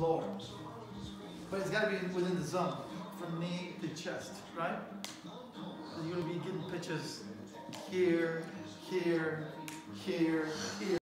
lower. But it's got to be within the zone, from knee to chest, right? So you're going to be getting pitches here, here, here, here.